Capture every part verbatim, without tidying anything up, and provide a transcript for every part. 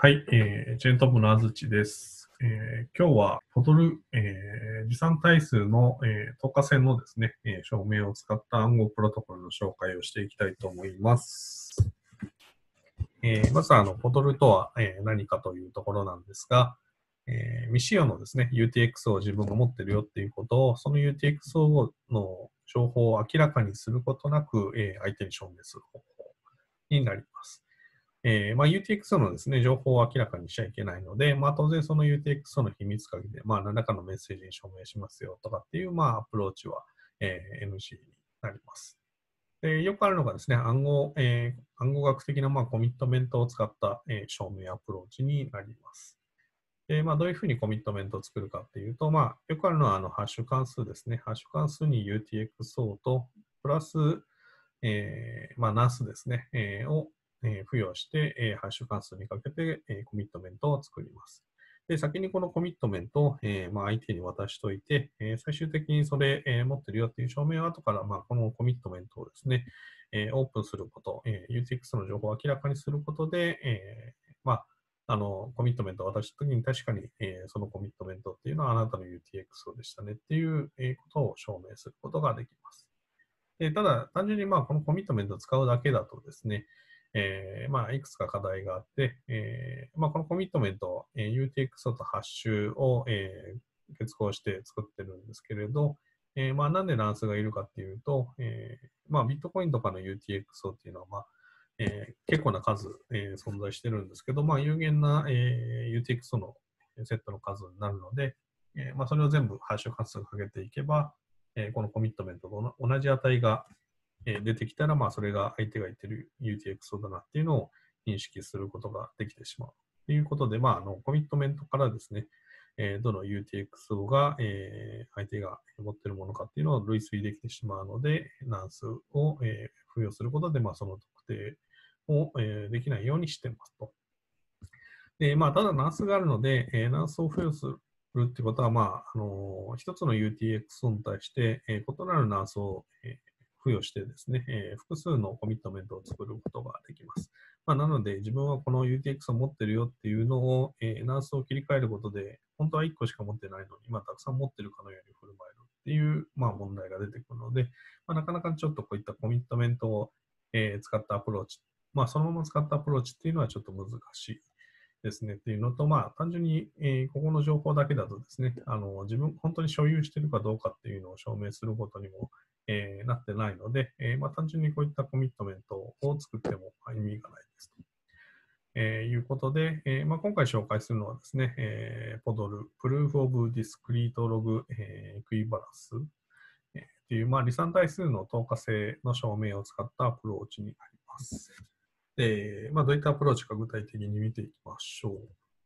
はい、えー、チェーントップのあずちです。えー今日はポトル、えー持参対数の、えー、透過線のですね、えー証明を使った暗号プロトコルの紹介をしていきたいと思います。えーまずあの、ポトルとは、えー何かというところなんですが、えー未使用のですね、ユーティーエックス を自分が持ってるよっていうことを、その ユーティーエックス の情報を明らかにすることなく、えー相手に証明する方法になります。えーまあ、ユーティーエックス のですね、情報を明らかにしちゃいけないので、まあ、当然その ユーティーエックス の秘密鍵で、まあ、何らかのメッセージに署名しますよとかっていう、まあ、アプローチは、えー エヌジー になります。で、よくあるのがですね、暗号、えー暗号学的な、まあ、コミットメントを使った、えー証明アプローチになります。で、まあ、どういうふうにコミットメントを作るかっていうと、まあ、よくあるのは、あの、ハッシュ関数ですね。ハッシュ関数に ユーティーエックスオー と、プラス、えーまあ、ナスですね、えーを、えー付与して、えーハッシュ関数にかけて、えーコミットメントを作ります。で、先にこのコミットメントを、えーまあ、相手に渡しといて、えー最終的にそれ、えー持ってるよっていう証明を後から、まあ、このコミットメントをですね、えーオープンすること、えー ユーティーエックス の情報を明らかにすることで、えーまあ、あの、コミットメントを渡したときに確かに、えーそのコミットメントっていうのはあなたの ユーティーエックス でしたねっていう、えーことを証明することができます。でただ、単純にまあこのコミットメントを使うだけだとですね、えーまあ、いくつか課題があって、えーまあ、このコミットメント、えー ユーティーエックス とハッシュを、えー結合して作ってるんですけれど、えーまあ、なんで乱数がいるかっていうと、えーまあ、ビットコインとかの ユーティーエックス っていうのは、まあえー結構な数、えー存在してるんですけど、まあ、有限な、えー ユーティーエックス のセットの数になるので、えーまあ、それを全部ハッシュ関数かけていけば、えーこのコミットメントと同じ値がえー出てきたら、まあ、それが相手が言ってる ユーティーエックス だなっていうのを認識することができてしまう。ということで、まあ、あのコミットメントからですね、えーどの ユーティーエックス が、えー相手が持っているものかっていうのを類推できてしまうので、難数を、えー付与することで、まあ、その特定を、えーできないようにしてますと。で、まあ、ただナースがあるので、えー、ナースを付与するってことは、まあ、あのー一つの ユーティーエックス に対して、えー異なるナースを、えー付与してですね、えー複数のコミットメントを作ることができます。まあ、なので、自分はこの ユーティーエックス を持ってるよっていうのを、えーナースを切り替えることで、本当はいっこしか持ってないのに、まあ、たくさん持ってるかのように振る舞えるっていう、まあ、問題が出てくるので、まあ、なかなかちょっとこういったコミットメントを、えー使ったアプローチ、まあ、そのまま使ったアプローチっていうのはちょっと難しいですねっていうのと、まあ、単純に、えーここの情報だけだとですね、あの自分、本当に所有しているかどうかっていうのを証明することにも、えーなってないので、えーまあ、単純にこういったコミットメントを作っても意味がないですと。えーいうことで、えーまあ、今回紹介するのはですね、えー、ポドル、Proof of Discrete Log、えー、Equivalence、えーっていう、まあ、離散対数の透過性の証明を使ったアプローチになります。で、まあ、どういったアプローチか具体的に見ていきましょう。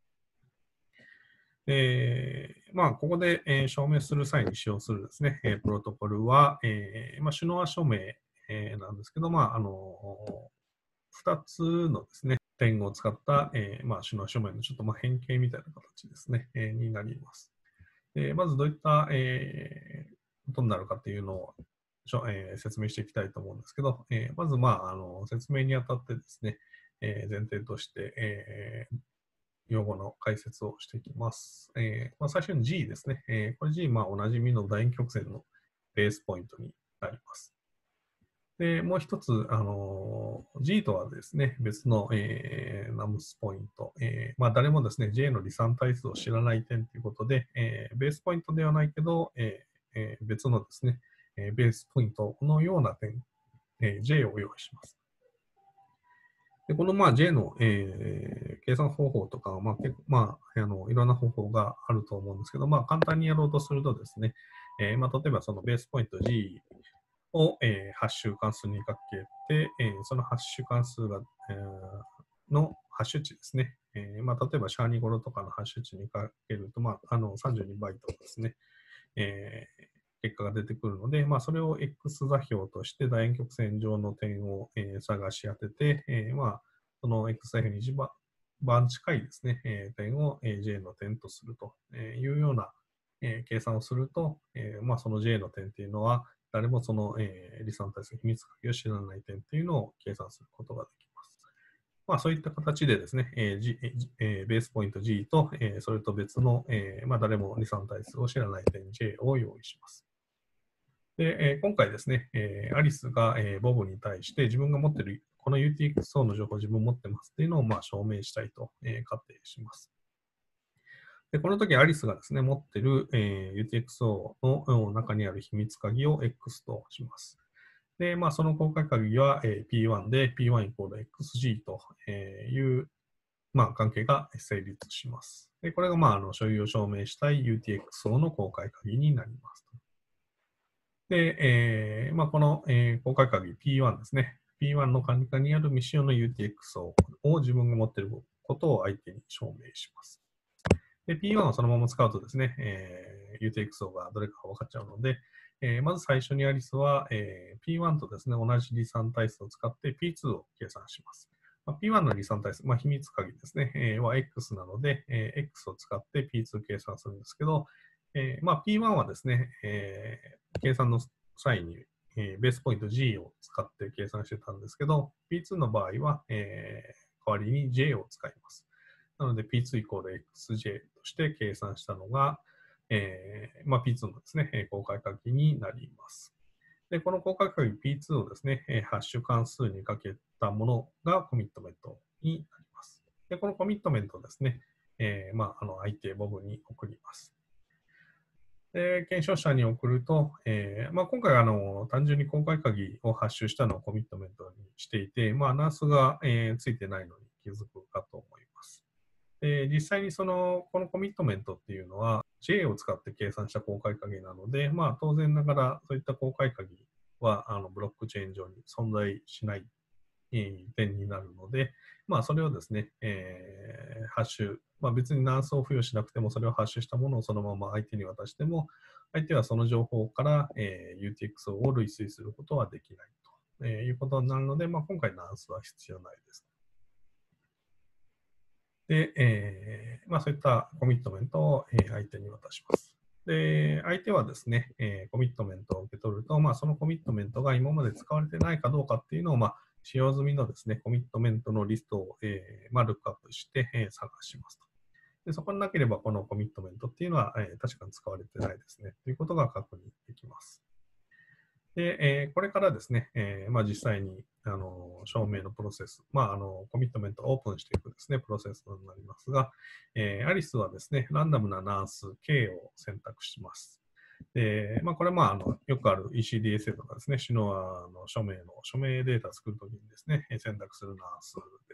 えーまあ、ここで、えー証明する際に使用するですね、えープロトコルは、えーまあ、シュノア署名、えーなんですけど、まあ、あのふたつのですね、点を使った、えーまあ、シュノア署名のちょっとまあ変形みたいな形ですね、えーになります。でまずどういった、えーことになるかっていうのを、えー説明していきたいと思うんですけど、えーまず、まあ、あの説明にあたってですね、えー前提として、えー用語の解説をしていきます。えーまあ、最初に G ですね。えーこれ G、まあ、おなじみの楕円曲線のベースポイントになります。で、もう一つ、あのー G とはですね、別の、えーナムスポイント、えーまあ、誰もですね、J の離散対数を知らない点ということで、えーベースポイントではないけど、えーえー別のですね、えーベースポイントのような点、えー J を用意します。でこのまあ J の、えー計算方法とかは、まあ結構まあ、あのいろんな方法があると思うんですけど、まあ、簡単にやろうとするとですね、えーまあ、例えばそのベースポイント G を、えーハッシュ関数にかけて、えーそのハッシュ関数が、えーのハッシュ値ですね、えーまあ、例えばシャーニゴロとかのハッシュ値にかけると、まあ、あのさんじゅうにバイトですね、えー結果が出てくるので、まあ、それを X 座標として楕円曲線上の点を、えー探し当てて、えーまあ、その X 座標に一番近いですね、えー点を、えー J の点とするというような、えー計算をすると、えーまあ、その J の点っていうのは、誰もその、えー、離散対数秘密鍵を知らない点っていうのを計算することができます。 まあ、そういった形でですね、えー G えーベースポイント G と、えーそれと別の、えーまあ、誰もに、さん対数を知らない点 J を用意します。で、えー今回ですね、えーアリスが、えーボブに対して自分が持っているこの ユーティーエックスオー の情報を自分持ってますっていうのをまあ証明したいと、えー仮定します。で、この時アリスがですね、持っている、えー ユーティーエックスオー の中にある秘密鍵を X とします。で、まあ、その公開鍵は、えー ピーワン で ピーワン イコール エックスジー という、まあ、関係が成立します。で、これが、まあ、あの所有を証明したい ユーティーエックスオー の公開鍵になります。で、えーまあ、この、えー公開鍵 ピーワン ですね。ピーワン の管理下にある未使用の ユーティーエックスオー を自分が持っていることを相手に証明します。で、ピーワン をそのまま使うとですね、えー、ユーティーエックスオー がどれか分かっちゃうので、えーまず最初にアリスは、えー ピーワン とですね、同じ離散対数を使って ピーツー を計算します。まあ、ピーワン の離散対数、まあ、秘密鍵ですね、えーは X なので、えー X を使って ピーツー 計算するんですけど、えーまあ、ピーワン はですね、えー計算の際に、えーベースポイント G を使って計算してたんですけど、ピーツー の場合は、えー代わりに J を使います。なので ピーツー イコール エックスジェー として計算したのが、えーまあ、ピーツー のですね、公開鍵になります。で、この公開鍵 ピーツー をですね、ハッシュ関数にかけたものがコミットメントになります。で、このコミットメントをですね、えーまあ、あの相手ボブに送ります。で、検証者に送ると、えーまあ、今回あの単純に公開鍵を発集したのをコミットメントにしていて、まあ、ナースが、えーついてないのに気づくかと思います。で、実際にその、このコミットメントっていうのは J を使って計算した公開鍵なので、まあ当然ながらそういった公開鍵はあのブロックチェーン上に存在しない、えー点になるので、まあそれをですね、えーハッシュ、まあ別に何層付与しなくてもそれをハッシュしたものをそのまま相手に渡しても、相手はその情報から、えー ユーティーエックス を類推することはできないと、えーいうことになるので、まあ今回ナンスは必要ないです。で、えーまあ、そういったコミットメントを、えー相手に渡します。で、相手はですね、えーコミットメントを受け取ると、まあ、そのコミットメントが今まで使われてないかどうかっていうのを、まあ、使用済みのですね、コミットメントのリストを、えーまあ、ルックアップして、えー探しますと。で、そこになければ、このコミットメントっていうのは、えー確かに使われてないですね、ということが確認できます。で、えーこれからですね、えーまあ、実際にあの証明のプロセス、まあ、あのコミットメントをオープンしていくですね、プロセスになりますが、えーアリスはですね、ランダムなナース K を選択します。で、まあ、これは、まあ、あのよくある イーシーディーエスエー とかですね、シノアの署名の署名データを作るときにですね、選択するナースです。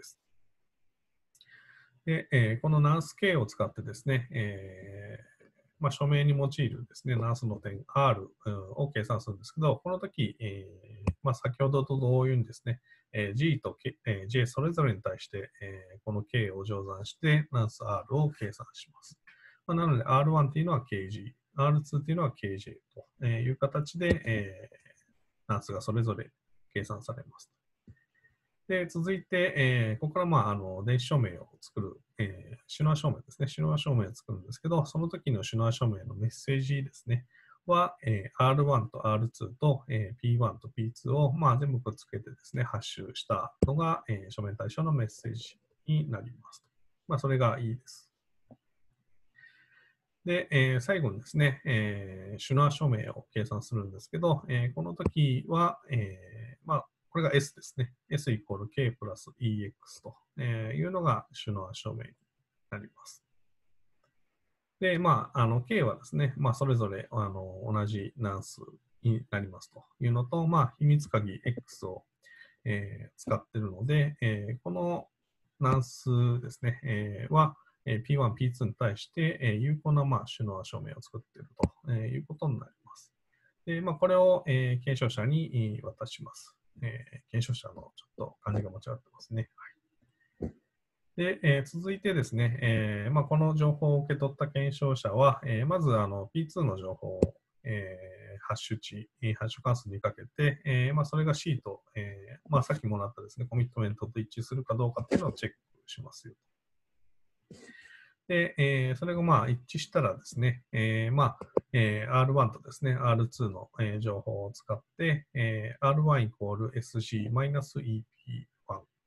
で、えーこのナース K を使ってですね、えーまあ、署名に用いるですね、ナースの点 R を計算するんですけど、この時、えーまあ、先ほどと同様にですね、えー G と、K えー J それぞれに対して、えーこの K を乗算して、ナース R を計算します。まあ、なので アールワン っていうのは ケージー、アールツー っていうのは ケージェー という形で、えーナースがそれぞれ計算されます。で、続いて、えーここから、まあ、あの電子証明を作る、えー、シュノア証明ですね。シュノア証明を作るんですけど、その時のシュノア証明のメッセージですね。は、えー、アールワン と アールツー と、えー、ピーワン と ピーツー を、まあ、全部くっつけてですね、ハッシュしたのが、えー、書面対象のメッセージになります。まあ、それがいいです。で、えー最後にですね、えー、シュノア証明を計算するんですけど、えーこの時は、えーまあ、これが S ですね。S イコール K プラス イーエックス というのがシュノア証明になります。で、まあ、あの K はですね、まあ、それぞれあの同じナンスになりますというのと、まあ、秘密鍵 X を、えー使っているので、えーこのナンスですね、えーは、えー ピーワン、ピーツー に対して、えー有効な、まあ、シュノア証明を作っているということになります。で、まあ、これを、えー検証者に渡します。えー検証者のちょっと漢字が間違ってますね。はい、で、えー続いてですね、えーまあ、この情報を受け取った検証者は、えーまずあの ピーツー の情報を、えーハッシュ値、ハッシュ関数にかけて、えーまあ、それが C と、えーまあ、さっきもらったですね、コミットメントと一致するかどうかっていうのをチェックしますよ。で、えーそれがまあ一致したらですね、えーまあえー アールワン とですね、アールツー の、えー情報を使って、えー アールワン イコール エスジー マイナス イーピーワン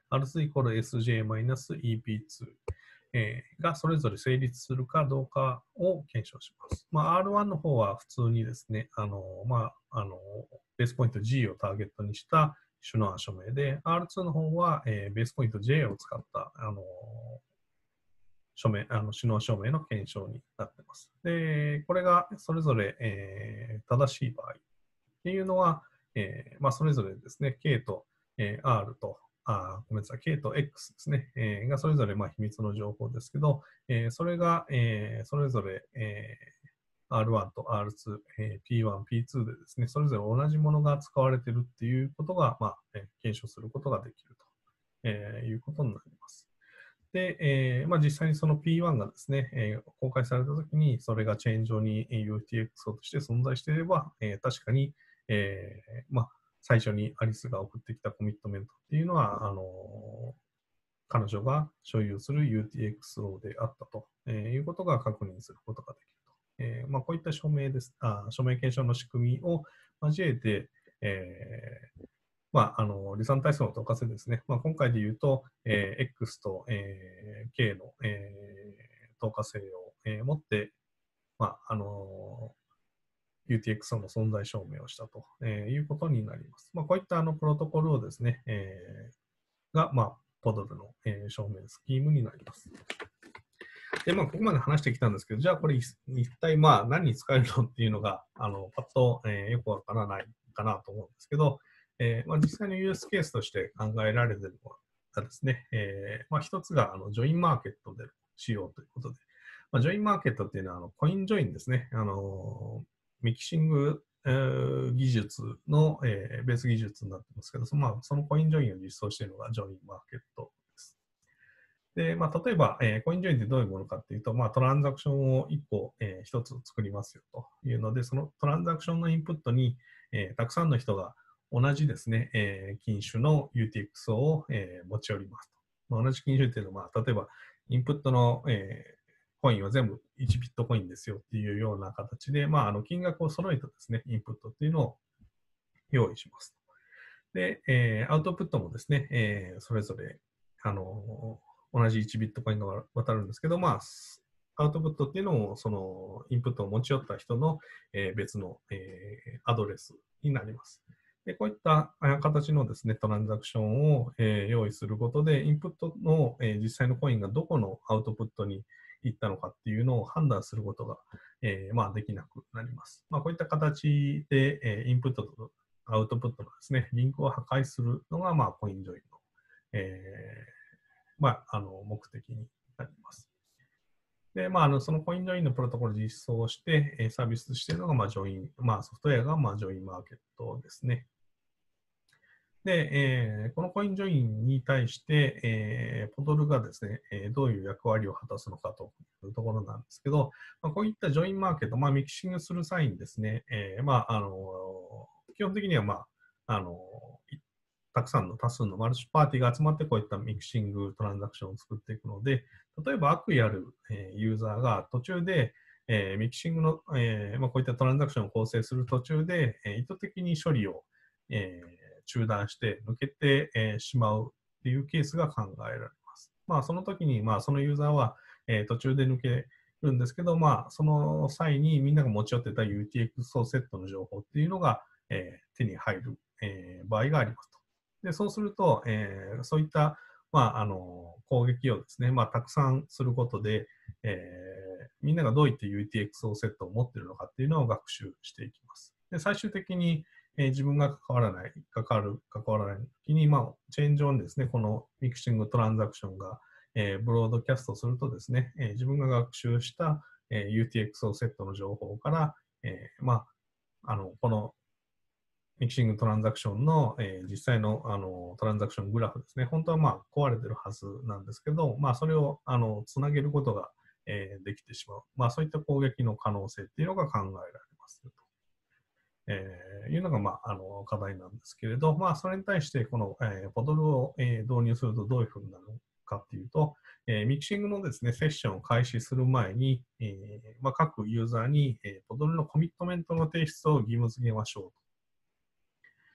アールツー イコール エスジェー イーピーツー、えー、がそれぞれ成立するかどうかを検証します。まあ、アールワン の方は普通にですね、あの、まあ、あの、ベースポイント G をターゲットにしたシュノア署名で、アールツー の方は、えー、ベースポイント J を使った、あの、署名、あの、首脳証明の検証になっています。で、これがそれぞれ、えー、正しい場合っていうのは、えーまあ、それぞれですね、K と、えー、R と、あ、ごめんなさい、K と X ですね、えー、がそれぞれまあ秘密の情報ですけど、えー、それが、えー、それぞれ、えー、アールワン と アールツー、えー、ピーワン、ピーツー でですね、それぞれ同じものが使われているっていうことが、まあ、えー検証することができると、えーいうことになります。で、えーまあ、実際にその ピーワン がですね、えー公開されたときに、それがチェーン上に ユーティーエックス として存在していれば、えー確かに、えーまあ、最初にアリスが送ってきたコミットメントっていうのは、あのー彼女が所有する ユーティーエックスオー であったと、えーいうことが確認することができると。えーまあ、こういった署名ですあ、署名検証の仕組みを交えて、えーまあ、あの、離散体数の透過性ですね。まあ、今回で言うと、えー X と、えー K の、えー透過性を、えー持って、まあ、あの、ユーティーエックス の存在証明をしたと、えーいうことになります。まあ、こういったあのプロトコルをですね、えーが、まあ、ポドルの、えー証明スキームになります。で、まあ、ここまで話してきたんですけど、じゃあこれ一体まあ何に使えるのっていうのが、あの、パッと、えーよくわからないかなと思うんですけど、えーまあ、実際のユースケースとして考えられているのがですね、えーまあ、一つがあのジョインマーケットで使用ということで、まあ、ジョインマーケットっていうのはあのコインジョインですね、あのミキシング、えー技術の、えーベース技術になってますけど、そのまあ、そのコインジョインを実装しているのがジョインマーケットです。で、まあ、例えば、えーコインジョインってどういうものかっていうと、まあ、トランザクションをいっこ、えー、ひとつ作りますよというので、そのトランザクションのインプットに、えーたくさんの人が同じですね、えー品種の ユーティーエックス を、えー持ち寄りますと。まあ、同じ品種っていうのは、まあ、例えば、インプットの、えーコインは全部いちビットコインですよっていうような形で、まあ、あの金額を揃えたですね、インプットっていうのを用意します。で、えーアウトプットもですね、えーそれぞれ、あの同じいちビットコインが渡るんですけど、まあ、アウトプットっていうのを、そのインプットを持ち寄った人の、えー別の、えーアドレスになります。で、こういった形のですね、トランザクションを、えー用意することで、インプットの、えー実際のコインがどこのアウトプットに行ったのかっていうのを判断することが、えーまあ、できなくなります。まあ、こういった形で、えーインプットとアウトプットのですね、リンクを破壊するのが、まあ、コインジョインの、えーまあ、あの目的になります。で、まあ、あのそのコインジョインのプロトコルを実装して、えーサービスしているのが、まあ、ジョイン、まあ、ソフトウェアが、まあ、ジョインマーケットですね。で、えーこのコインジョインに対して、えーポドルがですね、えーどういう役割を果たすのかというところなんですけど、まあ、こういったジョインマーケット、まあ、ミキシングする際にですね、えーまあ、あの基本的には、まあ、あのたくさんの多数のマルチパーティーが集まってこういったミキシングトランザクションを作っていくので、例えば悪意ある、えーユーザーが途中で、えーミキシングの、えーまあ、こういったトランザクションを構成する途中で、えー意図的に処理を、えー中断して抜けて、えーしまうっていうケースが考えられます。まあ、その時に、まあ、そのユーザーは、えー途中で抜けるんですけど、まあ、その際にみんなが持ち寄ってた ユーティーエックス セットの情報っていうのが、えー手に入る、えー場合がありますと。で、そうすると、えーそういった、まあ、あの攻撃をですね、まあ、たくさんすることで、えーみんながどういった ユーティーエックス セットを持っているのかっていうのを学習していきます。で、最終的に、えー自分が関わらない、関わる、関わらない時に、まあ、チェーン上にですね、このミクシングトランザクションが、えーブロードキャストするとですね、えー自分が学習した、えー ユーティーエックス セットの情報から、えーまあ、あの、このミキシングトランザクションの、えー実際のあのトランザクショングラフですね、本当はまあ壊れてるはずなんですけど、まあ、それをあのつなげることが、えーできてしまう、まあ、そういった攻撃の可能性っていうのが考えられますと、えーいうのが、まあ、あの課題なんですけれど、まあ、それに対してこの、えーポドルを、えー導入するとどういうふうになるのかっていうと、えーミキシングのですね、セッションを開始する前に、えーまあ、各ユーザーに、えーポドルのコミットメントの提出を義務付けましょうと。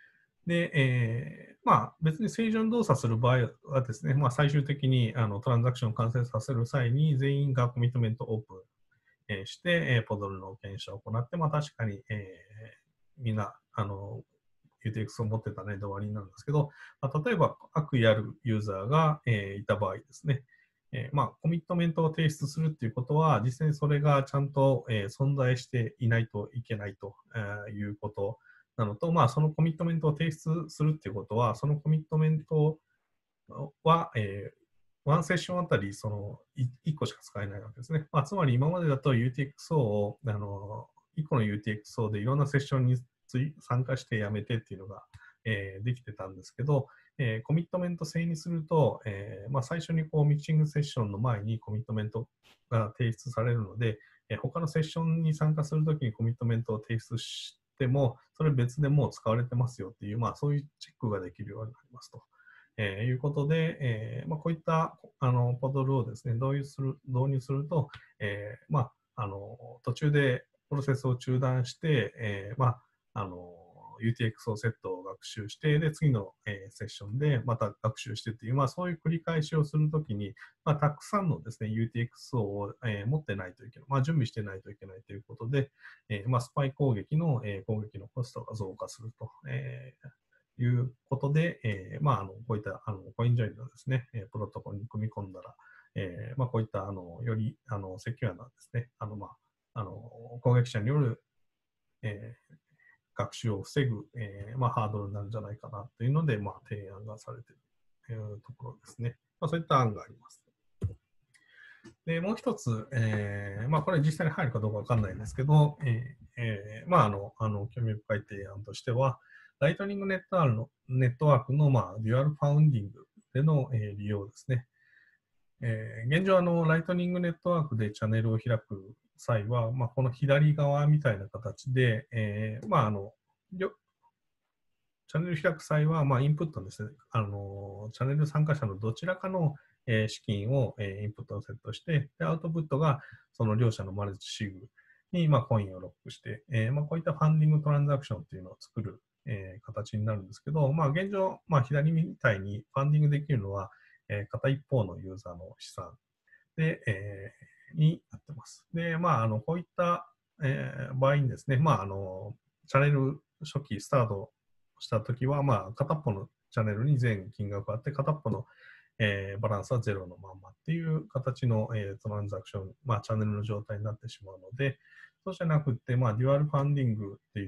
で、えーまあ、別に正常に動作する場合はですね、まあ、最終的にあのトランザクションを完成させる際に、全員がコミットメントオープン、えーして、えーポドルの検証を行って、まあ、確かに、えーみんな、あの、ユーティーエックス を持ってたねで終わりなんですけど、まあ、例えば悪意あるユーザーが、えーいた場合ですね、えーまあ、コミットメントを提出するっていうことは、実際にそれがちゃんと、えー存在していないといけないと、えーいうことなのと、まあ、そのコミットメントを提出するっていうことは、そのコミットメントは、えーワンセッションあたりそのいっこしか使えないわけですね。まあ、つまり今までだと ユーティーエックスオー をあのいっこの ユーティーエックスオー でいろんなセッションに参加してやめてっていうのが、えーできてたんですけど、えーコミットメント制にすると、えーまあ、最初にこうミキシングセッションの前にコミットメントが提出されるので、えー他のセッションに参加するときにコミットメントを提出しても、それ別でもう使われてますよっていう、まあ、そういうチェックができるようになりますと。えーいうことで、えーまあ、こういったあのポドルをですね、導入する導入すると、えーまあ、あの途中でプロセスを中断して、えーまあ、あの ユーティーエックス をセットを学習して、で次の、えーセッションでまた学習してっていう、まあ、そういう繰り返しをするときに、まあ、たくさんのですね、ユーティーエックスオー を、えー持ってないといけない、まあ、準備してないといけないということで、えーまあ、スパイ攻撃の、えー攻撃のコストが増加すると。えーいうことで、えーまあ、あのこういったあのコインジョインのですね、プロトコルに組み込んだら、えーまあ、こういったあのよりあのセキュアなですね、あのまあ、あの攻撃者による、えー学習を防ぐ、えーまあ、ハードルなんじゃないかなというので、まあ、提案がされているというところですね。まあ、そういった案があります。で、もう一つ、えーまあ、これ実際に入るかどうかわかんないんですけど、えーえーまあ、あの、あの、興味深い提案としては、ライトニングネットワークの、ネットワークの、まあ、デュアルファウンディングでの、えー利用ですね。えー現状、あの、ライトニングネットワークでチャンネルを開く際は、まあ、この左側みたいな形で、えーまあ、あの、チャンネル開く際は、まあ、インプットですね。あの、チャンネル参加者のどちらかの、えー資金を、えーインプットをセットして、で、アウトプットがその両者のマルチシグに、まあ、コインをロックして、えーまあ、こういったファンディングトランザクションっていうのを作る、えー形になるんですけど、まあ、現状、まあ、左みたいにファンディングできるのは、えー片一方のユーザーの資産で、えーになってます。で、まあ、あの、こういった、えー場合にですね、まあ、あの、チャンネル初期スタートしたときは、まあ、片っぽのチャンネルに全金額があって、片っぽの、えーバランスはゼロのまんまっていう形の、えートランザクション、まあ、チャンネルの状態になってしまうので、そうじゃなくて、まあ、デュアルファンディングって言って、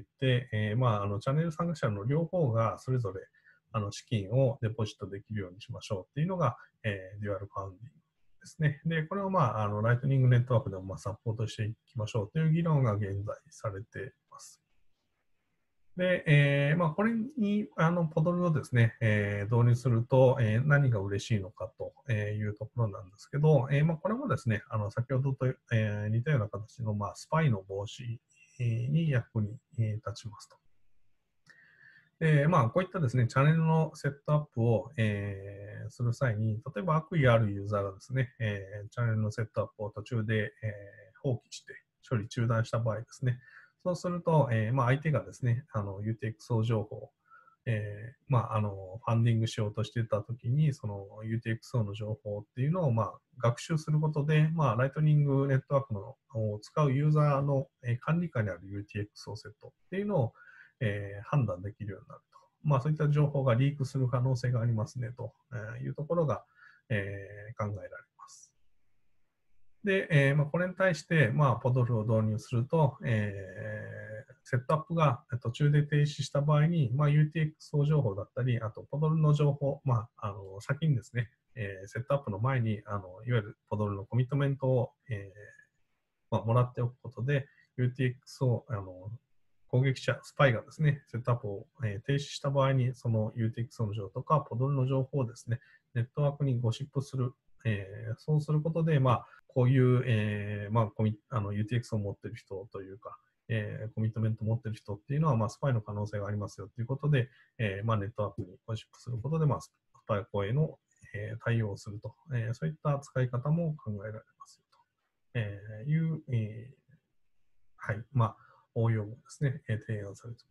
えーまあ、あのチャンネル参加者の両方がそれぞれあの資金をデポジットできるようにしましょうっていうのが、えーデュアルファンディングですね。で、これを、まあ、あのライトニングネットワークでもまあサポートしていきましょうという議論が現在されています。で、えーまあ、これにあのポドルをですね、えー導入すると、えー何が嬉しいのかというところなんですけど、えーまあ、これもですね、あの先ほどと、えー似たような形の、まあ、スパイの防止に役に立ちますと。で、まあ、こういったですね、チャンネルのセットアップを、えーする際に、例えば悪意あるユーザーがですね、えーチャンネルのセットアップを途中で、えー放棄して処理中断した場合ですね、そうすると、えーまあ、相手がですね、あの ユーティーエックスオー 情報、えーまあ、あのファンディングしようとしてたときに、その ユーティーエックスオー の情報っていうのを、まあ、学習することで、まあ、ライトニングネットワークのを使うユーザーの、えー管理下にある ユーティーエックスオー セットっていうのを、えー判断できるようになると。まあ、そういった情報がリークする可能性がありますねというところが、えー考えられます。で、えーまあ、これに対して、まあ、ポドルを導入すると、えーセットアップが途中で停止した場合に、まあ、ユーティーエックスオー 情報だったり、あとポドルの情報、まあ、あの先にですね、えーセットアップの前にあのいわゆるポドルのコミットメントを、えーまあ、もらっておくことで、ユーティーエックス をあの攻撃者、スパイがですね、セットアップを、えー停止した場合に、その ユーティーエックス の情報とか、ポドルの情報をですね、ネットワークにゴシップする。えーそうすることで、まあ、こういう、えーまあ、コミあの ユーティーエックス を持っている人というか、えーコミットメントを持っている人っていうのは、まあ、スパイの可能性がありますよということで、えーまあ、ネットワークにゴシップすることで、まあ、スパイ行為の、えー対応をすると、えーそういった使い方も考えられますよと、えーいう、えーはい、まあ、応用もですね、えー提案されて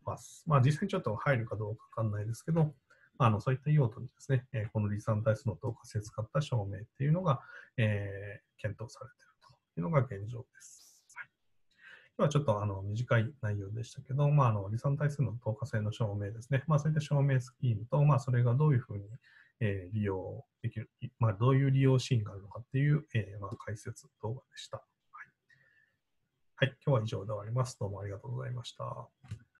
ます。まあ、実際にちょっと入るかどうかわかんないですけど、あのそういった用途にですね、えーこの離散体数の透過性を使った証明っていうのが、えー検討されているというのが現状です。はい、今日はちょっとあの短い内容でしたけど、まあ、あの離散体数の透過性の証明ですね、まあ、そういった証明スキームと、まあ、それがどういうふうに、えー利用できる、まあ、どういう利用シーンがあるのかっていう、えーまあ、解説動画でした。はい、はい、今日は以上で終わります。どうもありがとうございました。